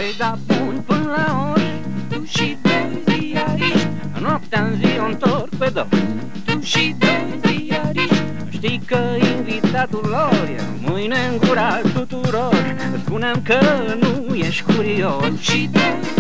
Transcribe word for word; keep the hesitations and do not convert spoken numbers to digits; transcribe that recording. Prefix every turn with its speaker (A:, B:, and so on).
A: Păi da, bun până la ori, tu și doi ziariști, noaptea în zi o întorc pe dos. Tu și doi ziariști, știi că invitatul lor e mâine în gura tuturor. Spunem că nu ești curios. Și doi